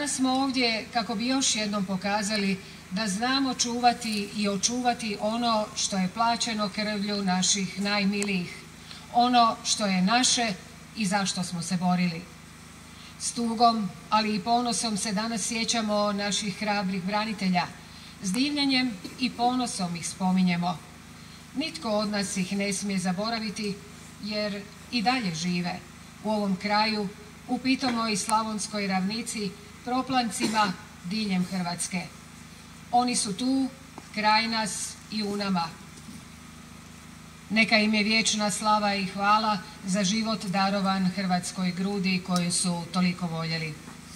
Danas smo ovdje kako bi još jednom pokazali da znamo čuvati i očuvati ono što je plaćeno krvlju naših najmilijih, ono što je naše i zašto smo se borili. S tugom, ali i ponosom se danas sjećamo naših hrabrih branitelja. S divljenjem i ponosom ih spominjemo. Nitko od nas ih ne smije zaboraviti jer i dalje žive u ovom kraju, u pitomoj slavonskoj ravnici, proplancima diljem Hrvatske. Oni su tu, kraj nas i u nama. Neka im je vječna slava i hvala za život darovan hrvatskoj grudi koju su toliko voljeli.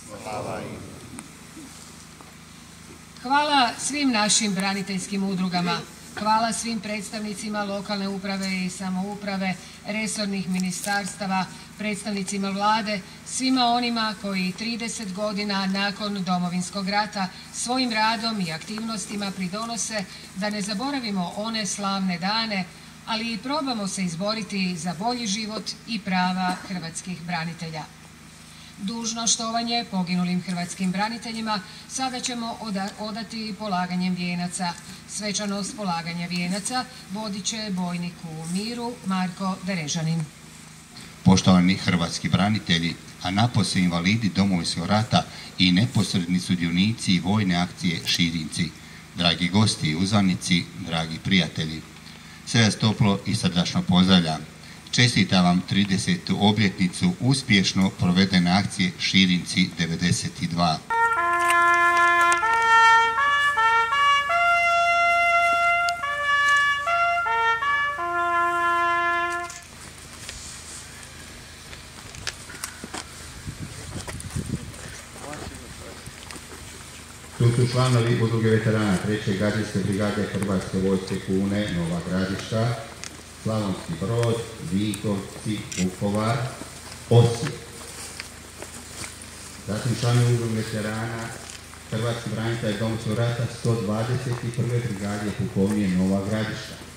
Hvala svim našim braniteljskim udrugama. Hvala svim predstavnicima lokalne uprave i samouprave, resornih ministarstava, predstavnicima vlade, svima onima koji 30 godina nakon Domovinskog rata svojim radom i aktivnostima pridonose da ne zaboravimo one slavne dane, ali i probamo se izboriti za bolji život i prava hrvatskih branitelja. Dužno štovanje poginulim hrvatskim braniteljima sada ćemo odati polaganjem vijenaca. Svečanost polaganja vijenaca vodit će bojnik u miru Marko Derežanin. Poštovani hrvatski branitelji, a napose invalidi Domovinskog rata i neposredni sudionici vojne akcije Širinci, dragi gosti i uzvanici, dragi prijatelji, sve vas toplo i srdačno pozdravljam. Čestitam vam 30. obljetnicu uspješno provedene akcije Širinci 92. Tu su članovi udruge veterana 3. gardijske brigade Hrvatske vojske Kune, Nova Gradiška, Slavonski Brod, Vinkovci, Vukovar, Osijek. Zatim članovi udruge veterana Hrvatski branitelj Domovinskog rata 121. brigade pukovnije Nova Gradiška.